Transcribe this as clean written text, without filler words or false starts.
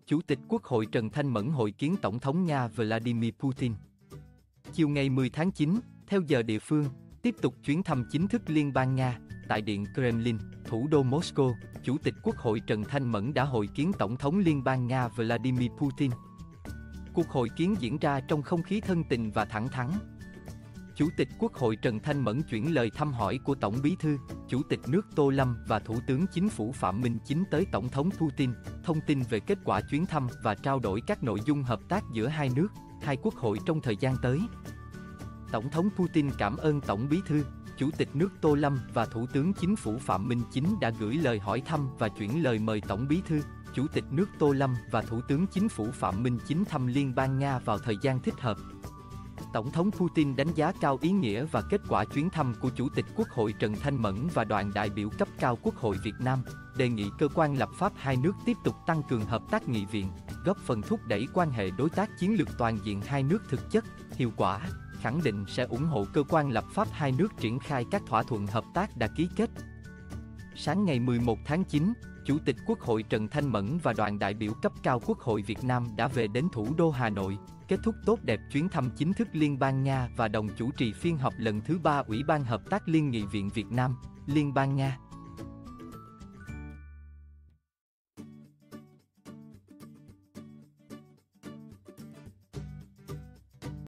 Chủ tịch Quốc hội Trần Thanh Mẫn hội kiến Tổng thống Nga Vladimir Putin. Chiều ngày 10 tháng 9, theo giờ địa phương, tiếp tục chuyến thăm chính thức Liên bang Nga, tại Điện Kremlin, thủ đô Moscow, Chủ tịch Quốc hội Trần Thanh Mẫn đã hội kiến Tổng thống Liên bang Nga Vladimir Putin. Cuộc hội kiến diễn ra trong không khí thân tình và thẳng thắn. Chủ tịch Quốc hội Trần Thanh Mẫn chuyển lời thăm hỏi của Tổng Bí thư, Chủ tịch nước Tô Lâm và Thủ tướng Chính phủ Phạm Minh Chính tới Tổng thống Putin, thông tin về kết quả chuyến thăm và trao đổi các nội dung hợp tác giữa hai nước, hai quốc hội trong thời gian tới. Tổng thống Putin cảm ơn Tổng Bí thư, Chủ tịch nước Tô Lâm và Thủ tướng Chính phủ Phạm Minh Chính đã gửi lời hỏi thăm và chuyển lời mời Tổng Bí thư, Chủ tịch nước Tô Lâm và Thủ tướng Chính phủ Phạm Minh Chính thăm Liên bang Nga vào thời gian thích hợp. Tổng thống Putin đánh giá cao ý nghĩa và kết quả chuyến thăm của Chủ tịch Quốc hội Trần Thanh Mẫn và đoàn đại biểu cấp cao Quốc hội Việt Nam, đề nghị cơ quan lập pháp hai nước tiếp tục tăng cường hợp tác nghị viện, góp phần thúc đẩy quan hệ đối tác chiến lược toàn diện hai nước thực chất, hiệu quả, khẳng định sẽ ủng hộ cơ quan lập pháp hai nước triển khai các thỏa thuận hợp tác đã ký kết. Sáng ngày 11 tháng 9, Chủ tịch Quốc hội Trần Thanh Mẫn và đoàn đại biểu cấp cao Quốc hội Việt Nam đã về đến thủ đô Hà Nội, kết thúc tốt đẹp chuyến thăm chính thức Liên bang Nga và đồng chủ trì phiên họp lần thứ 3 Ủy ban Hợp tác Liên nghị viện Việt Nam, Liên bang Nga.